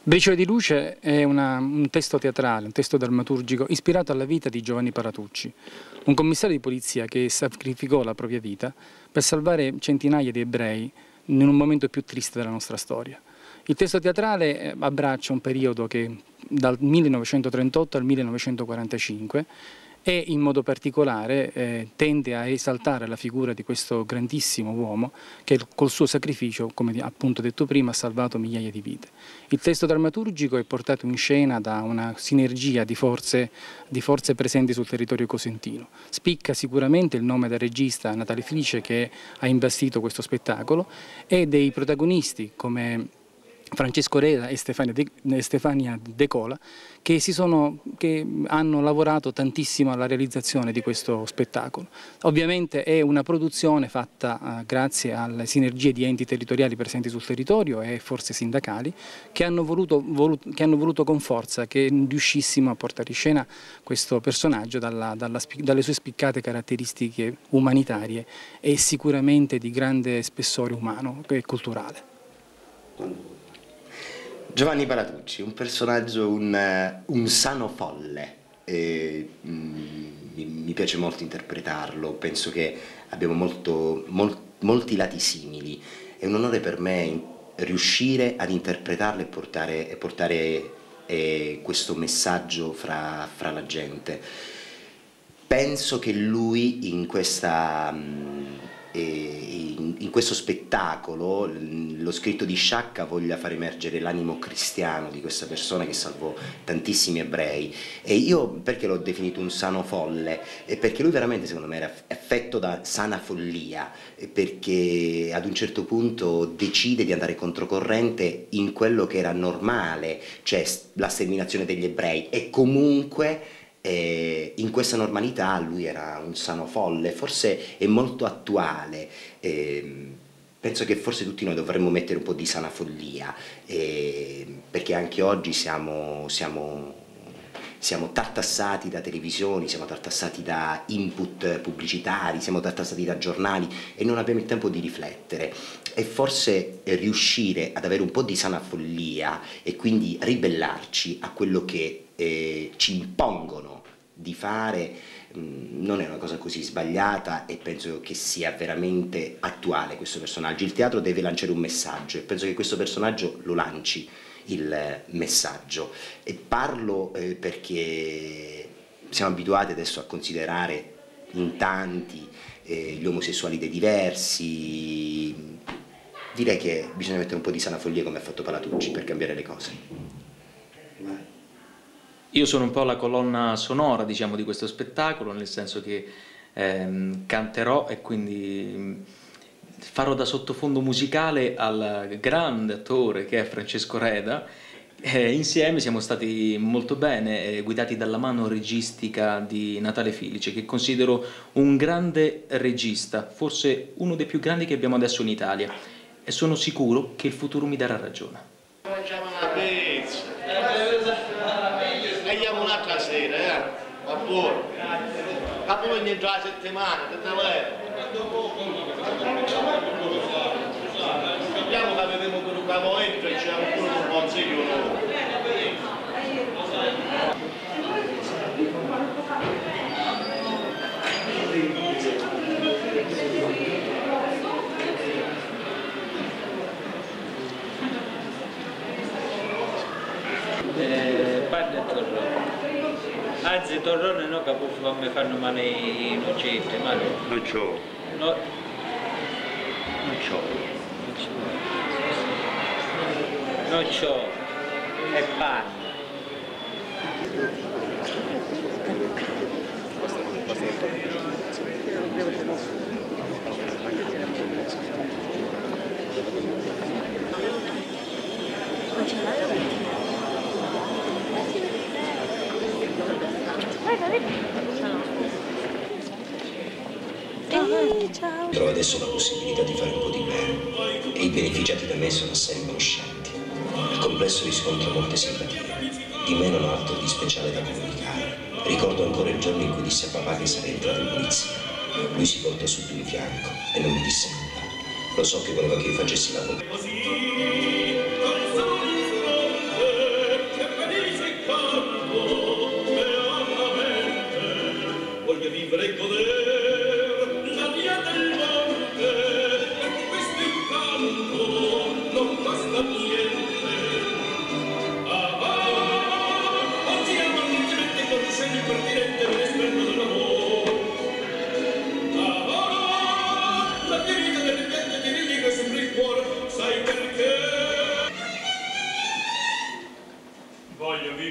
Briciole di luce è un testo teatrale, un testo drammaturgico ispirato alla vita di Giovanni Palatucci, un commissario di polizia che sacrificò la propria vita per salvare centinaia di ebrei in un momento più triste della nostra storia. Il testo teatrale abbraccia un periodo che dal 1938 al 1945 e in modo particolare tende a esaltare la figura di questo grandissimo uomo che col suo sacrificio, come appunto detto prima, ha salvato migliaia di vite. Il testo drammaturgico è portato in scena da una sinergia di forze presenti sul territorio cosentino. Spicca sicuramente il nome del regista Natale Felice che ha imbastito questo spettacolo e dei protagonisti come Francesco Reda e Stefania De Cola che hanno lavorato tantissimo alla realizzazione di questo spettacolo. Ovviamente è una produzione fatta grazie alle sinergie di enti territoriali presenti sul territorio e forze sindacali che hanno voluto con forza che riuscissimo a portare in scena questo personaggio dalle sue spiccate caratteristiche umanitarie e sicuramente di grande spessore umano e culturale. Giovanni Palatucci, un personaggio, un sano folle, mi piace molto interpretarlo, penso che abbiamo molti lati simili, è un onore per me riuscire ad interpretarlo e portare questo messaggio fra la gente. Penso che lui in questo spettacolo, lo scritto di Sciacca, voglia far emergere l'animo cristiano di questa persona che salvò tantissimi ebrei. E io perché l'ho definito un sano folle? Perché lui veramente secondo me era affetto da sana follia, perché ad un certo punto decide di andare controcorrente in quello che era normale, cioè la sterminazione degli ebrei, e comunque in questa normalità lui era un sano folle, forse è molto attuale, penso che forse tutti noi dovremmo mettere un po' di sana follia, perché anche oggi siamo tartassati da televisioni, siamo tartassati da input pubblicitari, siamo tartassati da giornali e non abbiamo il tempo di riflettere. E forse riuscire ad avere un po' di sana follia e quindi ribellarci a quello che ci impongono di fare non è una cosa così sbagliata, e penso che sia veramente attuale questo personaggio. Il teatro deve lanciare un messaggio e penso che questo personaggio lo lanci il messaggio, e parlo perché siamo abituati adesso a considerare in tanti gli omosessuali dei diversi. Direi che bisogna mettere un po' di sana follia come ha fatto Palatucci per cambiare le cose. Io sono un po' la colonna sonora, diciamo, di questo spettacolo, nel senso che canterò e quindi farò da sottofondo musicale al grande attore che è Francesco Reda. Insieme siamo stati molto bene guidati dalla mano registica di Natale Felice, che considero un grande regista, forse uno dei più grandi che abbiamo adesso in Italia, e sono sicuro che il futuro mi darà ragione. Mangiamo una pizza. Andiamo un'altra sera, a buono. A poi dentro la settimana, che te levo. Sappiamo che avevamo per un cavoletto e c'era pure un consiglio nuovo. Panna e torrone. Anzi, torrone no, che poi mi fanno male i nocetti, ma no. Non c'ho. No. Non c'ho. Non c'ho. È panna. Trovo adesso la possibilità di fare un po' di bene e i beneficiati da me sono assai conoscenti. Il complesso riscontra molte simpatie. Di me non ho altro di speciale da comunicare. Ricordo ancora il giorno in cui disse a papà che sarei entrato in polizia. Lui si voltò subito di fianco e non mi disse nulla. Lo so che voleva che io facessi l'avvocato.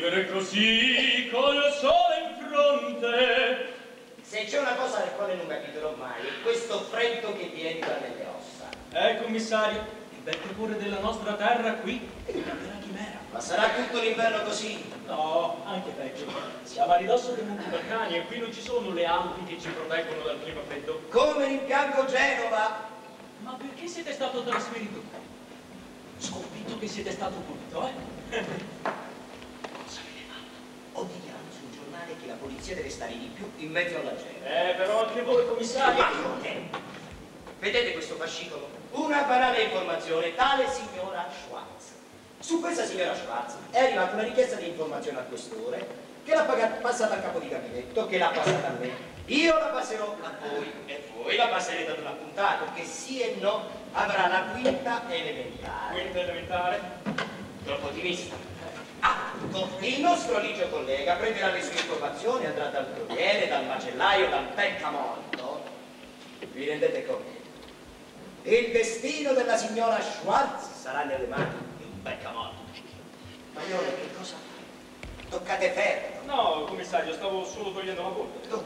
vivere così col sole in fronte. Se c'è una cosa del quale non capiterò mai, è questo freddo che viene dalle ossa. Commissario, il bel tepore della nostra terra qui è una chimera. Ma sarà tutto l'inverno così? No, anche peggio. Siamo a ridosso dei Monti Balcani e qui non ci sono le Alpi che ci proteggono dal clima freddo. Come rimpiango Genova! Ma perché siete stato trasferito qui? Scommetto che siete stato pulito, Cosa avete fatto? Ho dichiarato sul giornale che la polizia deve stare di più in mezzo alla gente. Però anche voi, commissario. Ma io che? Vedete questo fascicolo? Una banale informazione, tale signora Schwarz. Su questa signora Schwarz è arrivata una richiesta di informazione al questore, che l'ha passata al capo di gabinetto, che l'ha passata a me. Io la passerò a voi e voi la passerete ad un appuntato che sì e no avrà la quinta elementare. Quinta elementare? Troppo ottimista. Il nostro ligio collega prenderà le sue informazioni, andrà dal corriere, dal macellaio, dal peccamorto. Vi rendete conto? Il destino della signora Schwarz sarà nelle mani di un peccamorto. Maione, che cosa fai? Toccate ferro. No, commissario, stavo solo togliendo la polvere.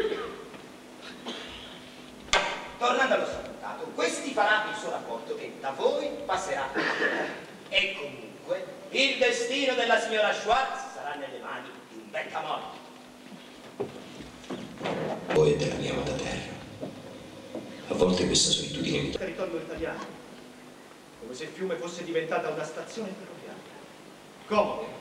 Tornando allo statuto, questi farà il suo rapporto che da voi passerà a me. E comunque il destino della signora Schwarz sarà nelle mani di un peccamorto. Poi terreniamo da terra. A volte questa solitudine mi... Territorio italiano, come se il fiume fosse diventata una stazione ferroviaria. Comodo.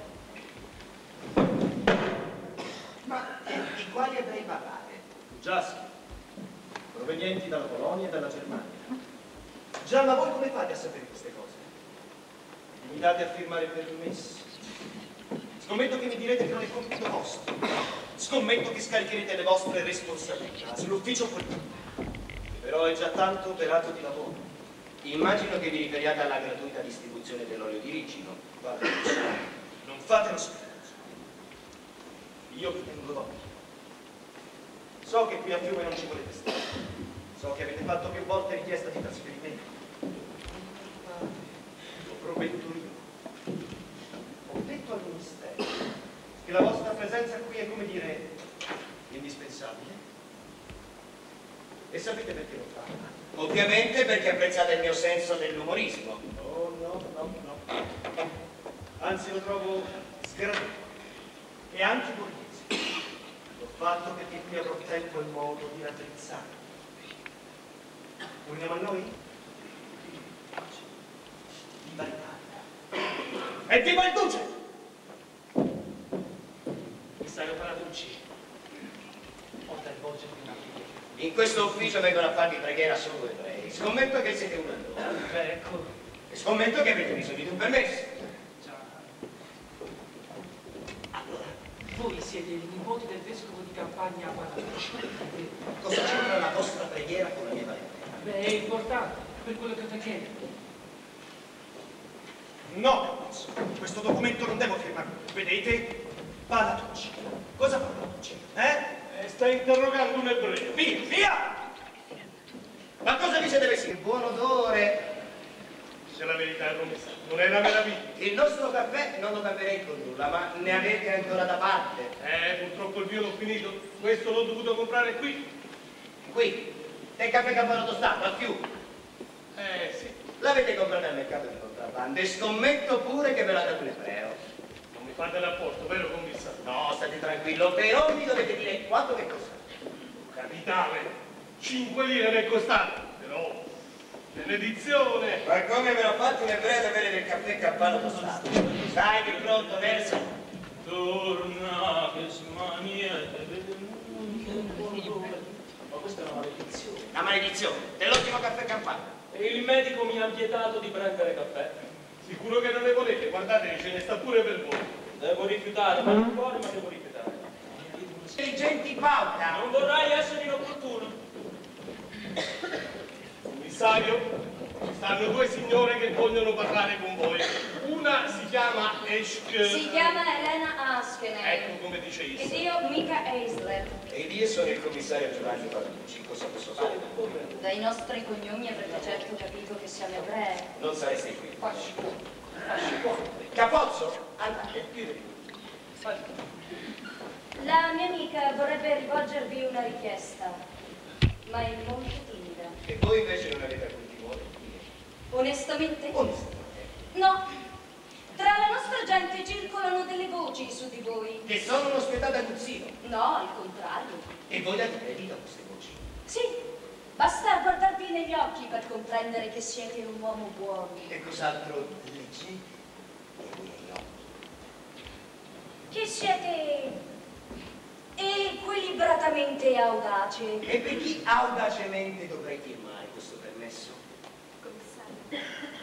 Ma di quali ebrei parlate? Già sì, provenienti dalla Polonia e dalla Germania. Già, ma voi come fate a sapere queste cose? Vi limitate a firmare permessi. Scommetto che mi direte che non è compito vostro. Scommetto che scaricherete le vostre responsabilità sull'ufficio politico. Però è già tanto operato di lavoro. Immagino che vi riferiate alla gratuita distribuzione dell'olio di ricino. Guarda, non fate lo scherzo. Io vi tengo d'occhio. So che qui a Fiume non ci volete stare. So che avete fatto più volte richiesta di trasferimento. Lo prometto io. Ho detto al Ministero che la vostra presenza qui è, come dire, indispensabile. E sapete perché lo fa? Ovviamente perché apprezzate il mio senso dell'umorismo. Oh, no. Anzi, lo trovo sgradevole. E anche borghese. L'ho fatto perché qui avrò tempo e modo di raddrizzare. Uniamo a noi? Viva l'Italia! E viva il Duce! Commissario Paratucci, porta il voce di una figlia. In questo ufficio vengono a farvi preghiera solo ebrei. Scommetto che siete una loro. Ecco. E scommetto che avete bisogno di un permesso. Già. Allora, voi siete i nipoti del vescovo di Campagna a Paratucci. cosa c'entra la vostra preghiera con la mia valentela? Beh, è importante, per quello che facete. No, questo documento non devo firmarlo. Vedete? Paratucci. Cosa fa Paratucci? Sta interrogando un ebreo. Via, via! Ma cosa vi siete messi? Che buon odore! Se la verità è promessa, non è una meraviglia. Il nostro caffè non lo cambierei con nulla, ma ne avete ancora da parte? Purtroppo il mio l'ho finito. Questo l'ho dovuto comprare qui. Qui? Nel caffè Campano Tostato, a Fiume? Sì. L'avete comprato al mercato di contrabbando e scommetto pure che ve l'ha dato un ebreo. Non mi fate l'apporto, vero commissario? No, state tranquillo, però mi dovete dire quanto che costa. Capitale, 5 lire mi è costato, però benedizione. Ma come ve l'ho fatto un ebreo da bere del caffè Campano Tostato? Sai che pronto, versa? Torna che smaniete. Ma questa è una maledizione. Una maledizione dell'ottimo caffè Campano. E il medico mi ha vietato di prendere caffè. Sicuro che non ne volete? Guardate che ce ne sta pure per voi. Devo rifiutare, ma non vuole, ma devo rifiutare. Intelligenti pauta! Non vorrei essere inopportuno. Commissario, stanno due signore che vogliono parlare con voi. Una si chiama Si chiama Elena Askenen. Ecco come dice Isla. Ed io Mika Eisler. Ed io sono il commissario Giovanni Paratucci. Cosa posso fare? Dai nostri cognomi avrete certo capito che siamo ebrei. Non sareste qui. Capozzo? Andate. La mia amica vorrebbe rivolgervi una richiesta, ma è molto timida. E voi invece non avete alcun timore? Onestamente? Onestamente. No. Tra la nostra gente circolano delle voci su di voi. Che sono uno spietato aguzzino? No, al contrario. E voi date credito a queste voci? Sì, basta guardarvi negli occhi per comprendere che siete un uomo buono. E cos'altro leggete nei miei occhi? Che siete equilibratamente audace. E per chi audacemente dovrei firmare questo permesso? Commissario,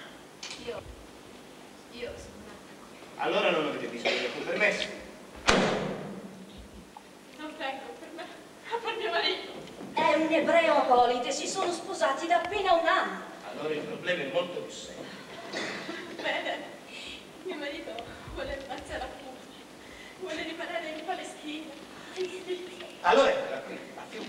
io sono nata qui. Allora non avete bisogno di alcun permesso. Non vengo per me, ma per mio marito. È un ebreo apolite, si sono sposati da appena un anno. Allora il problema è molto più serio. Bene, mio marito vuole ammazzare a Fiume, vuole rimanere in Palestina. Allora eccola qui, a Fiume.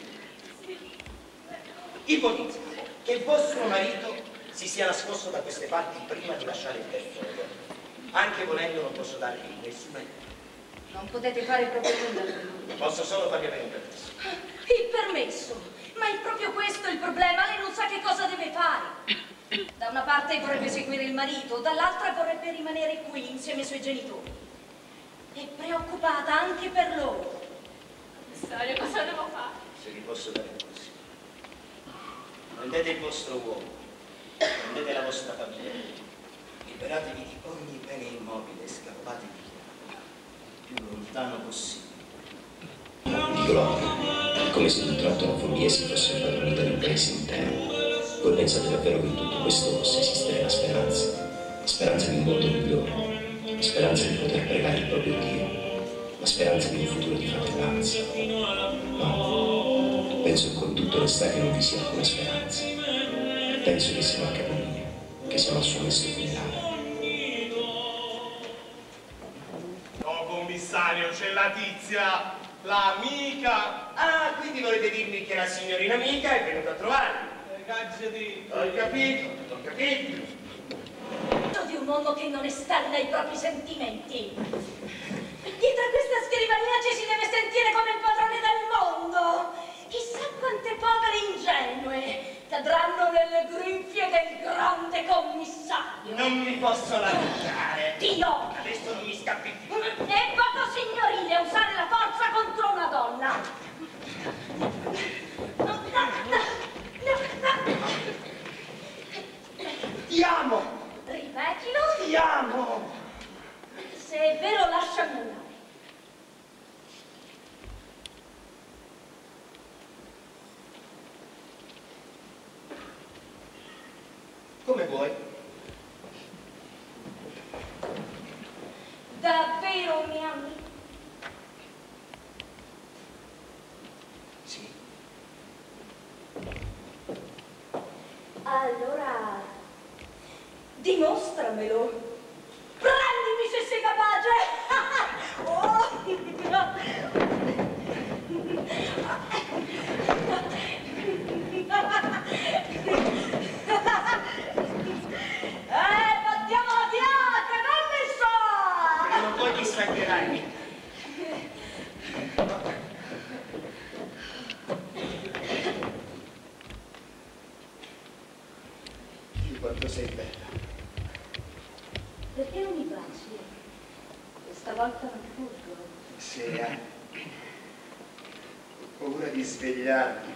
Ipotizza che vostro marito si sia nascosto da queste parti prima di lasciare il territorio. Anche volendo non posso darvi nessuna idea. Non potete fare proprio nulla per lui. Posso solo fargli avere un permesso. Il permesso? Ma è proprio questo il problema, lei non sa che cosa deve fare. Da una parte vorrebbe seguire il marito, dall'altra vorrebbe rimanere qui insieme ai suoi genitori. È preoccupata anche per loro. Commissario, cosa devo fare? Se vi posso dare un consiglio. Prendete il vostro uomo, prendete la vostra famiglia, liberatevi di ogni bene immobile e scappate il più lontano possibile. Dico, è come se d'un tratto la follia si fosse impadronita del paese intero. Voi pensate davvero che in tutto questo possa esistere la speranza di un mondo migliore, la speranza di poter pregare il proprio Dio, la speranza di un futuro di fratellanza? No, penso che con tutta onestà che non vi sia alcuna speranza. Penso che siamo a Capolinea, che siamo al suo mesto funerale. Oh, commissario, c'è la tizia, l'amica. Ah, quindi volete dirmi che la signorina amica è venuta a trovarmi? Gaggeti. Ho capito, ho capito. Di un uomo che non estalla i propri sentimenti. Dietro a questa scrivania ci si deve sentire come il padrone del mondo. Chissà quante povere ingenue cadranno nelle grinfie del grande commissario. Non mi posso lasciare. Dio! Adesso non mi scappi più. È poco signorile usare la forza contro una donna. Ti amo! Ripetilo. Ti amo! Se è vero, lasciami andare. Come vuoi? Davvero mi ami? Sì. Allora, dimostramelo. Prendimi se sei capace. Battiamo la fiacca, non ne so! Prima o poi ti stancherai. Dio, quanto sei bella. Perché non mi baci? Questa volta non fuggo. Sera, ho paura di svegliarmi,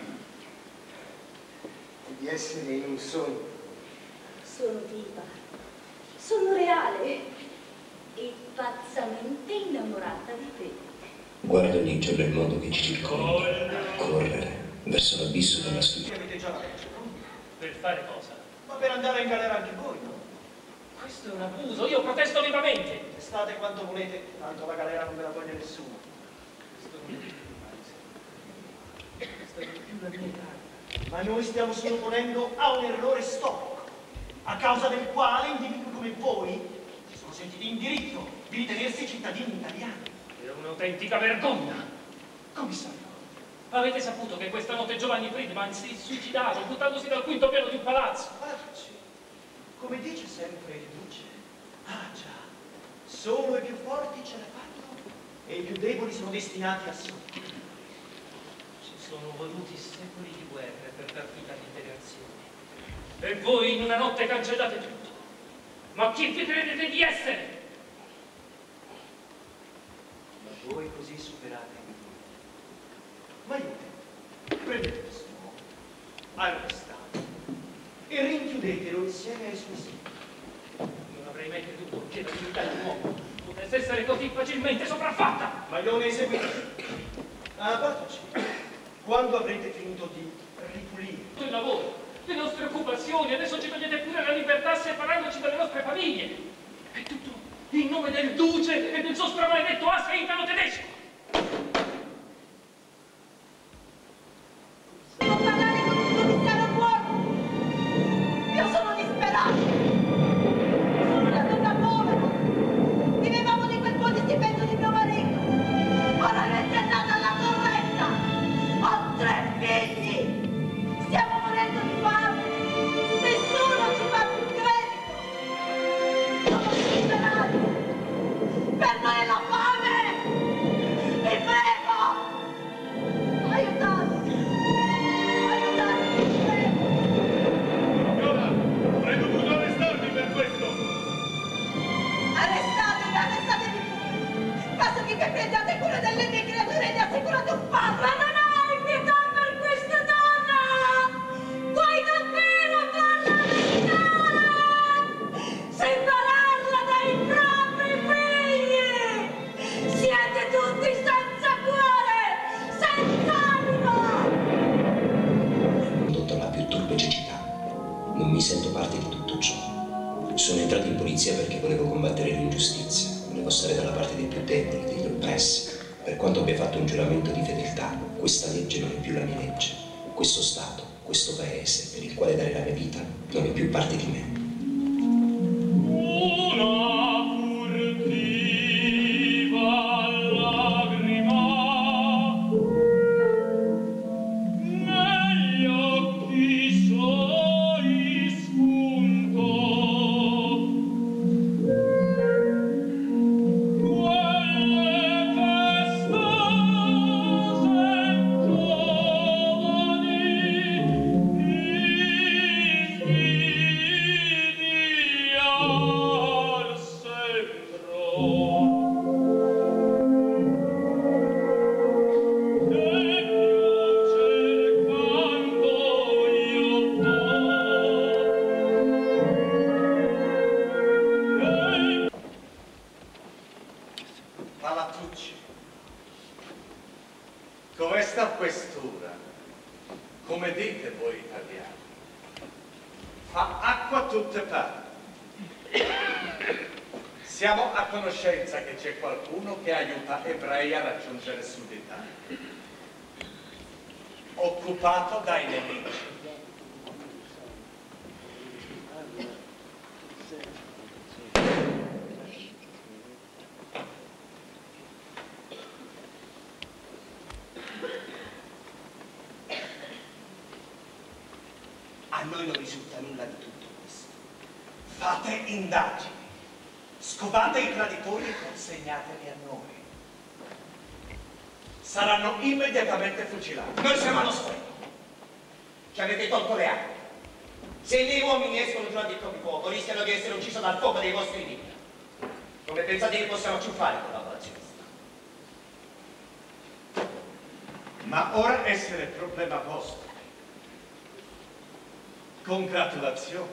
di essere in un sogno. Sono viva, sono reale e pazzamente innamorata di te. Guardo ogni giorno il mondo che ci circonda, correre verso l'abisso della stupidità. Avete già la legge, no? Per fare cosa? Ma per andare in galera anche voi, no? Questo è un abuso, io protesto vivamente. Testate quanto volete, tanto la galera non ve la toglie nessuno. Questo non è più paese. Questa non è più la mia Italia. Ma noi stiamo sottoponendo a un errore storico, a causa del quale individui come voi si sono sentiti in diritto di ritenersi cittadini italiani. È un'autentica vergogna. Commissario, Avete saputo che questa notte Giovanni Friedman si è suicidato buttandosi dal quinto piano di un palazzo? Palazzi, come dice sempre il duce, ah già, solo i più forti ce la fanno e i più deboli sono destinati a soffrire. Ci sono voluti secoli di guerre per dar vita all'integrazione. E voi in una notte cancellate tutto. Ma chi vi credete di essere? Ma voi così superate il mondo. Ma io prendete questo uomo, arrestate e rinchiudetelo insieme ai suoi segni. Non avrei mai creduto che la dignità di un uomo potesse essere così facilmente sopraffatta. Ma non eseguite. Partoci. Quando avrete finito di ripulire Il lavoro, le nostre occupazioni, adesso ci togliete pure la libertà separandoci dalle nostre famiglie. È tutto in nome del duce e del suo stramaledetto asse italo-tedesco. Devo parlare con un commissario buono. Io sono disperata. Sono una donna povera. Vivevamo di quel po' di stipendio di mio marito. Ora resta andata alla torretta. Ho 3 figli. Stiamo morendo di fame. Nessuno ci fa più credito. Sono disperati. Per noi è la fame. Vi prego. Aiutatemi. Aiutatemi, vi prego. Signora, avrei dovuto arrestarmi per questo. Arrestatemi, arrestatemi pure. Basta che vi prendiate cura delle mie creature e ne assicurate un padre. Ma non hai pietà per questa donna! Vuoi davvero farla arrestare? Separarla dai propri figli! Siete tutti senza cuore, senza anima! Condotto alla più turpe cecità. Non mi sento parte di tutto ciò. Sono entrato in polizia perché volevo combattere l'ingiustizia, volevo stare dalla parte dei più deboli, degli oppressi. Per quanto abbia fatto un giuramento di fedeltà, questa legge non è più la mia legge. Questo Stato, questo paese per il quale dare la mia vita, non è più parte di me. Palatucci, come sta questura? Come dite voi italiani? Fa acqua a tutte parti. Siamo a conoscenza che c'è qualcuno che aiuta ebrei a raggiungere Sud Italia. Occupato dai nemici. A noi non risulta nulla di tutto questo. Fate indagini. Scovate i traditori e consegnateli a noi. Saranno immediatamente fucilati. Noi siamo allo scopo. Ci avete tolto le armi. Se i miei uomini escono durante il proprio fuoco, rischiano di essere uccisi dal fuoco dei vostri nemici. Come pensate che possiamo più fare collaborazionista? Ma ora essere problema vostro. Congratulazioni.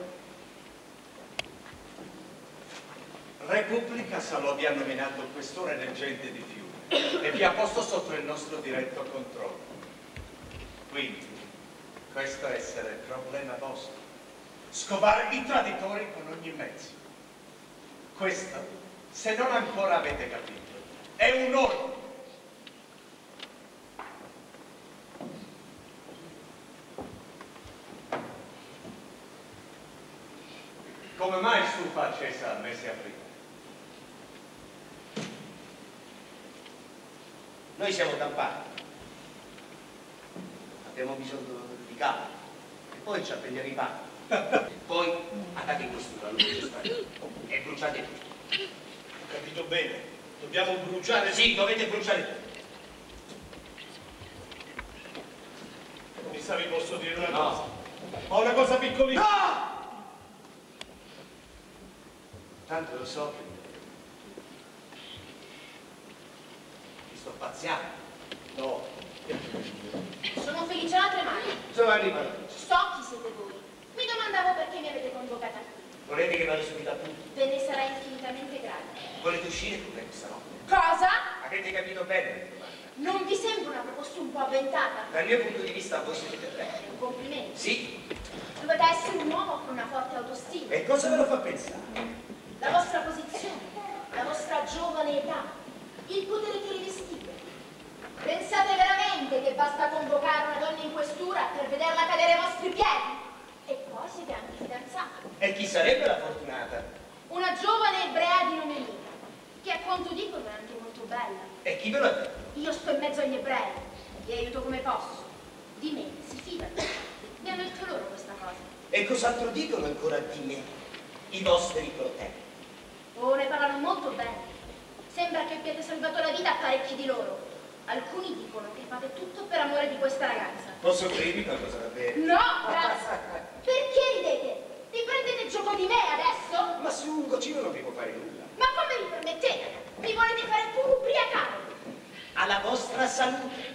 Repubblica Salò vi ha nominato questore reggente di Fiume e vi ha posto sotto il nostro diretto controllo. Quindi, questo è essere problema vostro. Scovare i traditori con ogni mezzo. Questo, se non ancora avete capito, è un ordine. Come mai stufa accesa al mese aprile? Noi siamo campani. Abbiamo bisogno di calma. E poi ci appendiamo i panni. E poi andate in questura, non c'è stato. E bruciate tutto. Ho capito bene. Dobbiamo bruciare? Sì, dovete bruciare tutto. Commissario, posso dire una No. cosa? Ho una cosa piccolissima. No! Tanto lo so che mi sto pazziando. No. Sono Feliciana Tremani. Giovanni Paratucci. So chi siete voi. Mi domandavo perché mi avete convocata qui. Volete che vada subito a punto? Ve ne sarà infinitamente grande. Volete uscire con me questa notte? Cosa? Avete capito bene la domanda? Non vi sembra una proposta un po' avventata? Dal mio punto di vista voi siete perfetti. È un complimento. Sì. Dovete essere un uomo con una forte autostima. E cosa ve lo fa pensare? La vostra posizione, la vostra giovane età, il potere che rivestite. Pensate veramente che basta convocare una donna in questura per vederla cadere ai vostri piedi? E poi siete anche fidanzati. E chi sarebbe la fortunata? Una giovane ebrea di nome Mina, che a quanto dicono è anche molto bella. E chi ve l'ha detto? Io sto in mezzo agli ebrei, li aiuto come posso. Di me si fidano. Mi hanno detto loro questa cosa. E cos'altro dicono ancora di me? I vostri protetti. Oh, ne parlano molto bene. Sembra che abbiate salvato la vita a parecchi di loro. Alcuni dicono che fate tutto per amore di questa ragazza. Posso offrirvi qualcosa da bere? No, grazie. Perché ridete? Vi prendete gioco di me adesso? Ma su un goccino non vi può fare nulla. Ma come vi permettete? Mi volete fare pure ubriacare? Alla vostra salute.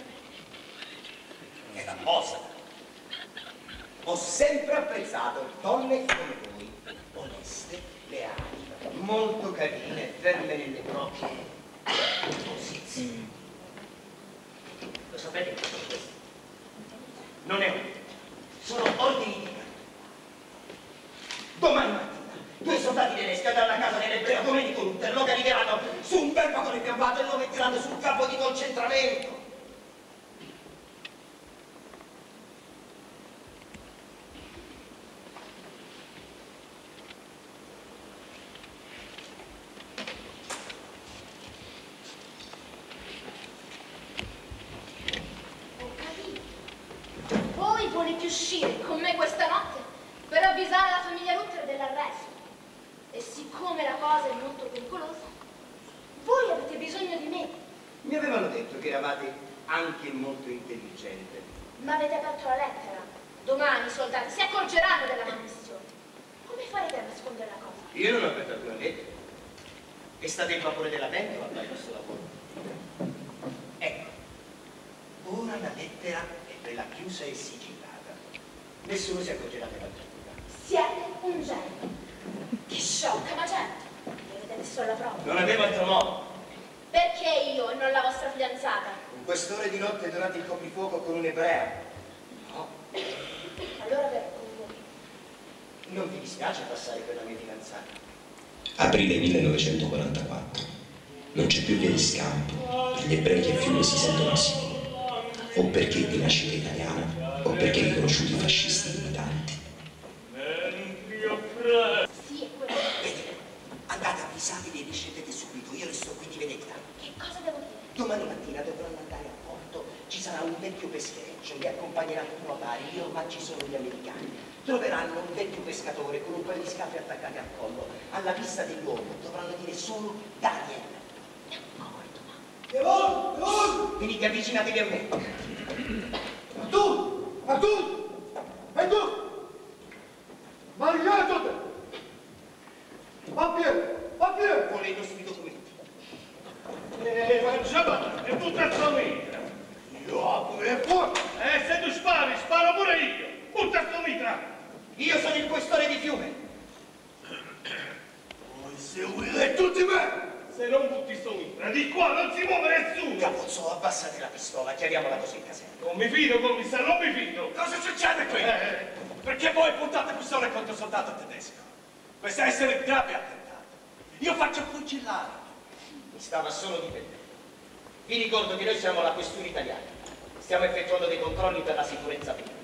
È la cosa. Ho sempre apprezzato donne come voi, oneste, leali, molto carine, ferme nelle proprie posizioni. Lo sapete che sono questi? Non è un sono ordini di campo. Domani mattina, 2 soldati tedeschi andranno a casa dell'ebreo Domenico Luther, lo caricheranno su un bel vagone piombato e lo metteranno sul campo di concentramento. Volete uscire con me questa notte per avvisare la famiglia Luther dell'arresto. E siccome la cosa è molto pericolosa, voi avete bisogno di me. Mi avevano detto che eravate anche molto intelligente. Ma avete aperto la lettera. Domani i soldati si accorgeranno della malmissione. Come farete a nascondere la cosa? Io non ho aperto alcuna lettera. E state in favore della pentola a fare questo lavoro. Ecco, ora la lettera è bella chiusa e sigillata. Nessuno si accorgerà della lettura. Siete un genio. Che sciocca, ma certo. Ne vedete solo la prova. Non avevo altro modo. Perché io e non la vostra fidanzata? In quest'ore di notte durante il coprifuoco con un ebreo. No. Allora verrò con voi. Non vi dispiace passare per la mia fidanzata? Aprile 1944. Non c'è più via di scampo. Gli ebrei che a Fiume si sentono sicuri. O perché di nascita italiana, o perché riconosciuti fascisti militanti. Sì, è quello. Vedete, andate avvisatevi e discendete subito. Io resto qui di vedetta. Che cosa devo dire? Domani mattina dovranno andare a porto. Ci sarà un vecchio peschereccio, li accompagnerà tutti notari. Lì ormai ci sono gli americani. Troveranno un vecchio pescatore con un paio di scarpe attaccate al collo. Alla vista dell'uomo dovranno dire solo Daniel. Venite, avvicinatevi a me. Tu! Ma tu! E tu! Mariato! Papier! Vuole i nostri documenti. Mangiava e butta il suo mitra. Io apro e fuoco! Se tu spari, sparo pure io. Butta il suo mitra. Io sono il questore di Fiume. Vuoi seguire tutti me? Se non butti sto mitra, di qua non si muove nessuno. Capozzo, abbassate la pistola, chiariamola così in caserma. Non mi fido, commissario, non mi fido. Cosa succede qui? Perché voi puntate pistole contro il soldato tedesco? Questo è essere un grave attentato. Io faccio fucillare. Mi stava solo difendendo. Vi ricordo che noi siamo la questura italiana. Stiamo effettuando dei controlli per la sicurezza pubblica.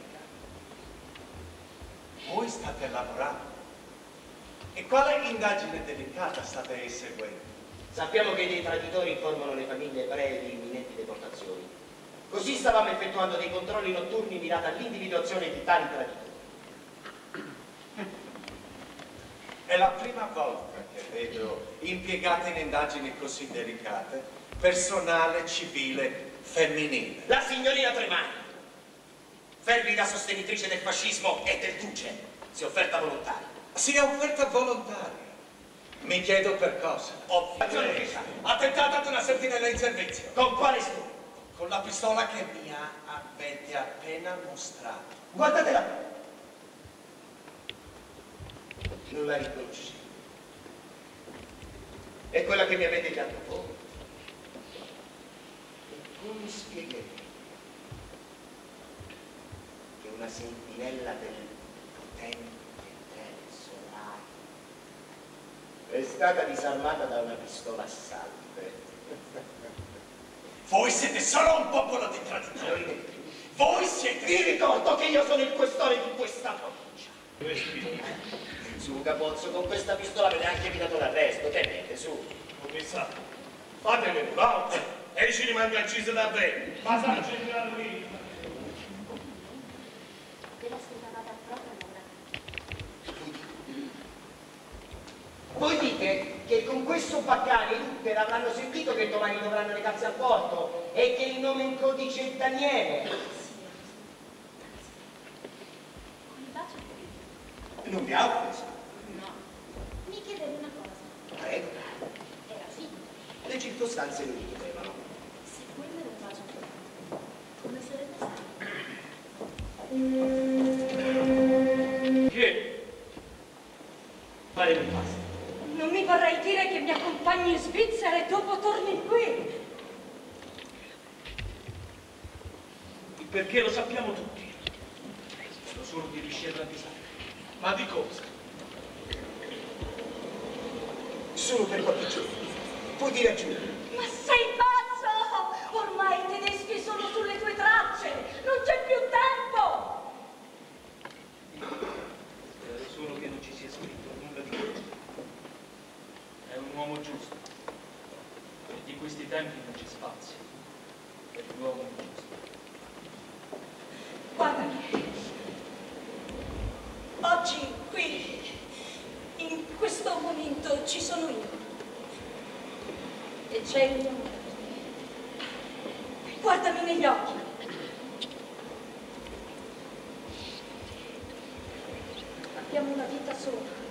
Voi state lavorando. E quale indagine delicata state eseguendo? Sappiamo che dei traditori informano le famiglie ebree di imminenti deportazioni. Così stavamo effettuando dei controlli notturni mirati all'individuazione di tali traditori. È la prima volta che vedo impiegate in indagini così delicate personale civile femminile. La signorina Tremani, fervida sostenitrice del fascismo e del duce, si è offerta volontaria. Si è offerta volontaria. Mi chiedo per cosa. Azione ufficiale. Attentato ad una sentinella in servizio. Con quale scopo? Con la pistola che mi avete appena mostrato. Guardatela. Non la riconosci. È quella che mi avete dato voi. E come spiegherete che una sentinella del potente terzo Reich è stata disarmata da una pistola a salve? Voi siete solo un popolo di tradizioni. Voi siete... Vi ricordo che io sono il questore di questa provincia. Su, Capozzo, con questa pistola avete anche evitato l'arresto. Tenete, su. Commissario, fatemi un pausa e ci rimanga accesa da bene. Ma sa generale lì. Deve essere chiamata proprio allora. Voi dite che con questo baccano i Luther avranno sentito che domani dovranno recarsi al porto e che il nome in codice è Daniele. Non mi ha offeso. No. Mi chiedevo una cosa. Prego. Era finta. Le circostanze lo chiedevano. Se quello era un bacio profondo, come sarebbe stato? Che? Fare un passo. Non mi vorrei dire che mi accompagni in Svizzera e dopo torni qui. Il perché lo sappiamo tutti. Spero solo di riuscire ad avvisare. Ma di cosa? Solo per qualche giorno. Puoi dire a Giulio. Ma sei pazzo! Ormai i tedeschi sono sulle tue tracce! Non c'è più tempo! Spero solo che non ci sia scritto nulla di questo. È un uomo giusto. E di questi tempi non c'è spazio per l'uomo giusto. Guardami. Oggi, qui, in questo momento, ci sono io. E c'è il mio amore. Guardami negli occhi. Abbiamo una vita sola.